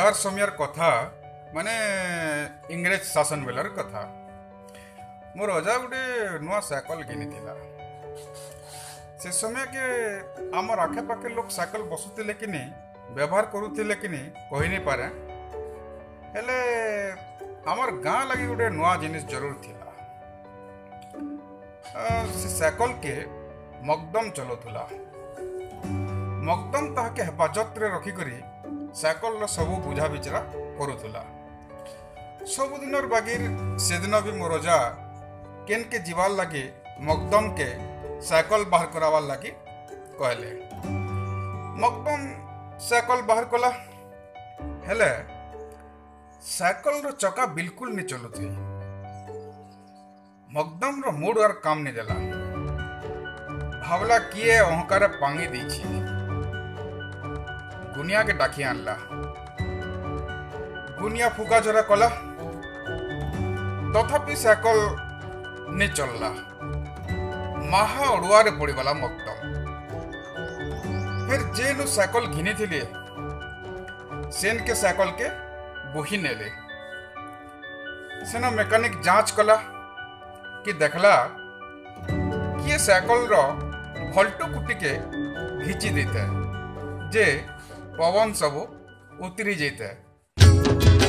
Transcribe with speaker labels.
Speaker 1: एबार समयर कथा माने इंग्रेज शासन बेलार कथा। मोर अजा गोटे नुआ साइकल किनी से समय के आमर आखे पाखे लोग साइकल बसुले कि व्यवहार करुले कि कही नहीं पारे हेले आमर गाँ लगी गोटे नुआ जिनिस जरूर थिला। से साइकल के मकदम चलुला मकदम ताके हेफाजत रे रखिकरी साइकल सबू बुझा बिचरा करुला। सबुदिन बागिर से दिन भी मोर अजा केन के जीवार लगी मकदम के साइकल बाहर करावार लगी कहले। मकदम साइकल बाहर कला हेले साइकल रो चका बिल्कुल नहीं चलु थी। मकदम रो मूड और काम नहीं देला। भावला किए अहंकार पांगी दी गुनिया के डाकी आनला। गुनिया फुका झरा कला तथापि साइकल नहीं चलला। महा अड़ुआरे पड़गला मकदम। फिर जेनु साइकल घिनी थिले सेन के साइकल के बोही नेले। सेना मेकानिक जांच कला कि देखला कि ये साइकल रो भल्टो कुटी के घिची देते जे पवन सब उतरी जेते।